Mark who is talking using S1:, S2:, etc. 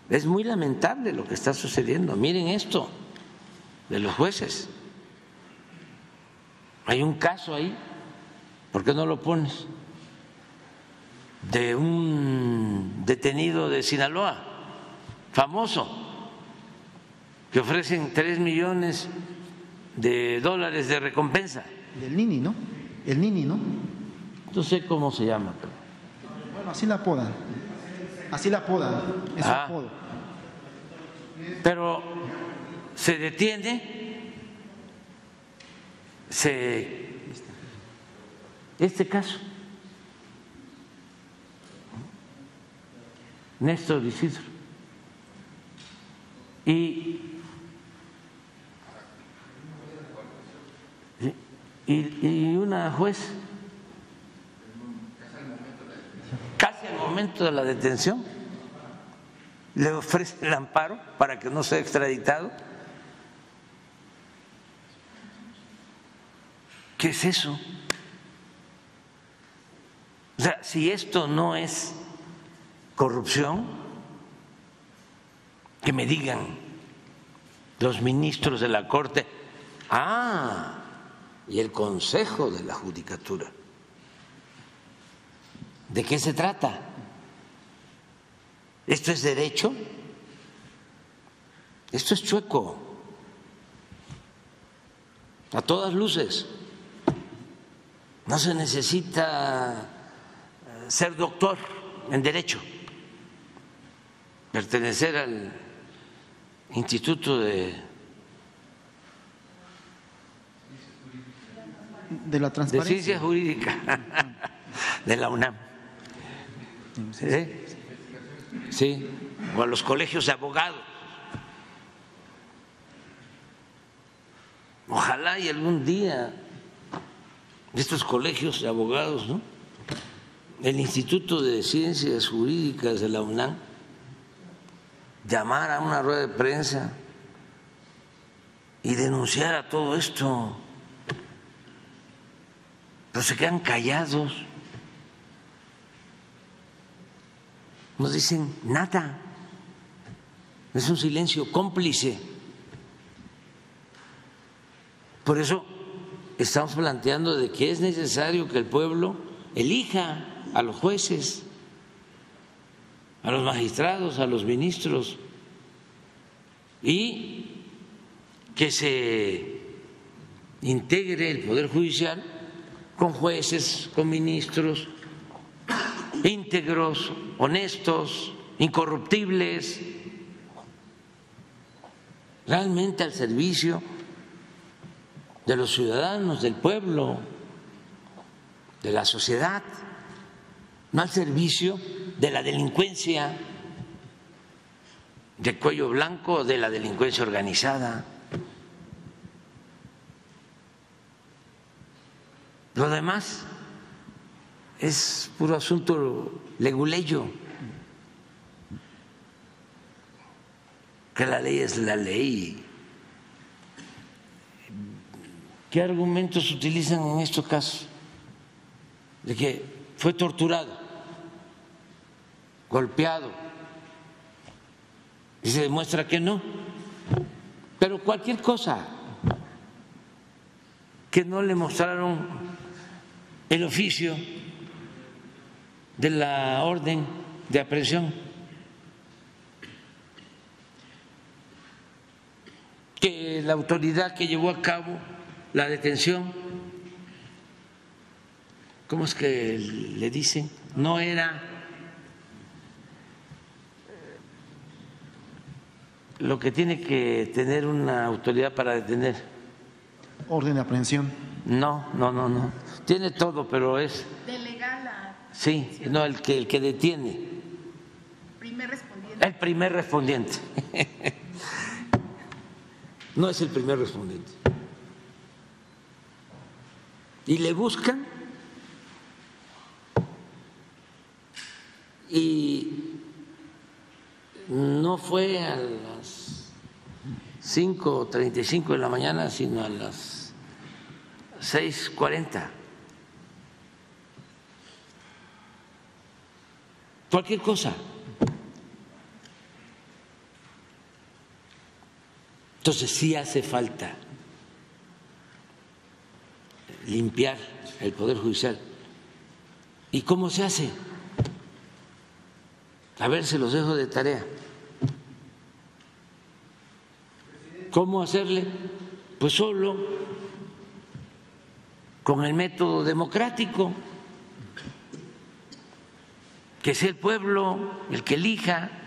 S1: Es muy lamentable lo que está sucediendo. Miren esto de los jueces. Hay un caso ahí, ¿por qué no lo pones? De un detenido de Sinaloa, famoso, que ofrecen $3 millones de recompensa.
S2: Del Nini, ¿no? El Nini, ¿no?
S1: No sé cómo se llama.
S2: Bueno, así la apodan. Así la apodan. Es su apodo.
S1: Pero se detiene, este caso, Néstor Isidro, y una juez, casi al momento de la detención, le ofrece el amparo para que no sea extraditado. ¿Qué es eso? O sea, si esto no es corrupción, que me digan los ministros de la Corte, y el Consejo de la Judicatura. ¿De qué se trata? ¿Esto es derecho? Esto es chueco, a todas luces. No se necesita ser doctor en derecho, pertenecer al Instituto de
S2: la Transparencia,
S1: de Ciencia Jurídica de la UNAM, sí, o a los colegios de abogados. Ojalá y algún día estos colegios de abogados, ¿no?, el Instituto de Ciencias Jurídicas de la UNAM, llamara a una rueda de prensa y denunciara todo esto, pero se quedan callados, no dicen nada, es un silencio cómplice. Por eso estamos planteando de que es necesario que el pueblo elija a los jueces, a los magistrados, a los ministros, y que se integre el Poder Judicial con jueces, con ministros íntegros, honestos, incorruptibles, realmente al servicio de los ciudadanos, del pueblo, de la sociedad, no al servicio de la delincuencia de cuello blanco o de la delincuencia organizada. Lo demás es puro asunto leguleyo, que la ley es la ley. ¿Qué argumentos utilizan en estos casos? De que fue torturado, golpeado, y se demuestra que no, pero cualquier cosa, que no le mostraron el oficio de la orden de aprehensión, que la autoridad que llevó a cabo la detención, ¿cómo es que le dicen? No era lo que tiene que tener una autoridad para detener.
S2: Orden de aprehensión.
S1: No. Tiene todo, pero es
S3: delegada.
S1: Sí, no, el que detiene.
S3: Primer respondiente.
S1: El primer respondiente. No es el primer respondiente. Y le buscan y no fue a las 5:35 de la mañana, sino a las 6:40. Cualquier cosa. Entonces sí hace falta limpiar el Poder Judicial. ¿Y cómo se hace? A ver, se los dejo de tarea. ¿Cómo hacerle? Pues solo con el método democrático, que sea el pueblo el que elija.